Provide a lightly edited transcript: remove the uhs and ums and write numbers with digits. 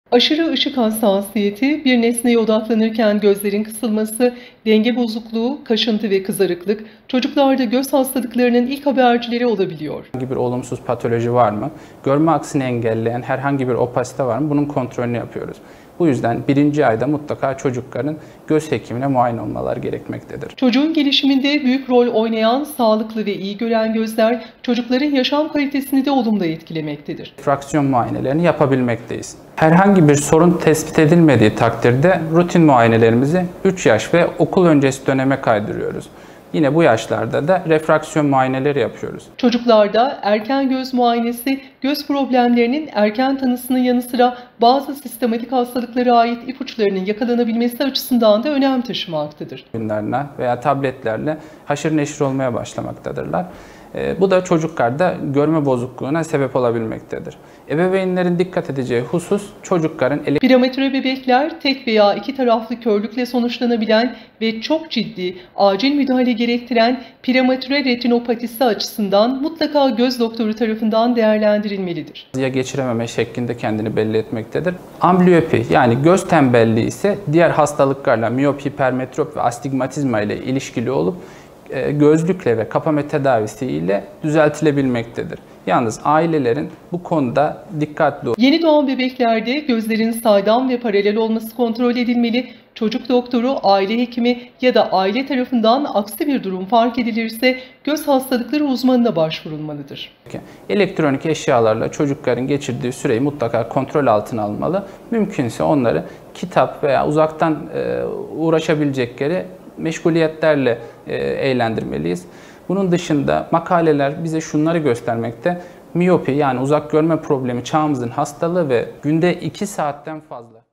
Aşırı ışık hassasiyeti, bir nesneye odaklanırken gözlerin kısılması, denge bozukluğu, kaşıntı ve kızarıklık, çocuklarda göz hastalıklarının ilk habercileri olabiliyor. Herhangi bir olumsuz patoloji var mı? Görme aksini engelleyen herhangi bir opasite var mı? Bunun kontrolünü yapıyoruz. Bu yüzden birinci ayda mutlaka çocukların göz hekimine muayene olmaları gerekmektedir. Çocuğun gelişiminde büyük rol oynayan sağlıklı ve iyi gören gözler, çocukların yaşam kalitesini de olumlu etkilemektedir. Refraksiyon muayenelerini yapabilmekteyiz. Herhangi bir sorun tespit edilmediği takdirde rutin muayenelerimizi 3 yaş ve okul öncesi döneme kaydırıyoruz. Yine bu yaşlarda da refraksiyon muayeneleri yapıyoruz. Çocuklarda erken göz muayenesi, göz problemlerinin erken tanısının yanı sıra bazı sistematik hastalıklara ait ipuçlarının yakalanabilmesi açısından da önem taşımaktadır. Oyunlarına veya tabletlerle haşır neşir olmaya başlamaktadırlar. Bu da çocuklarda görme bozukluğuna sebep olabilmektedir. Ebeveynlerin dikkat edeceği husus çocukların Prematüre bebekler tek veya iki taraflı körlükle sonuçlanabilen ve çok ciddi, acil müdahale gerektiren prematüre retinopatisi açısından mutlaka göz doktoru tarafından değerlendirilmelidir. geçirememe şeklinde kendini belli etmektedir. Ambliyopi yani göz tembelliği ise diğer hastalıklarla miyopi, hipermetrop ve astigmatizma ile ilişkili olup gözlükle ve kapama tedavisi ile düzeltilebilmektedir. Yalnız ailelerin bu konuda dikkatli olmalı. Yeni doğan bebeklerde gözlerin saydam ve paralel olması kontrol edilmeli. Çocuk doktoru, aile hekimi ya da aile tarafından aksi bir durum fark edilirse göz hastalıkları uzmanına başvurulmalıdır. Elektronik eşyalarla çocukların geçirdiği süreyi mutlaka kontrol altına almalı. Mümkünse onları kitap veya uzaktan uğraşabilecekleri meşguliyetlerle eğlendirmeliyiz. Bunun dışında makaleler bize şunları göstermekte. Miyopi yani uzak görme problemi çağımızın hastalığı ve günde 2 saatten fazla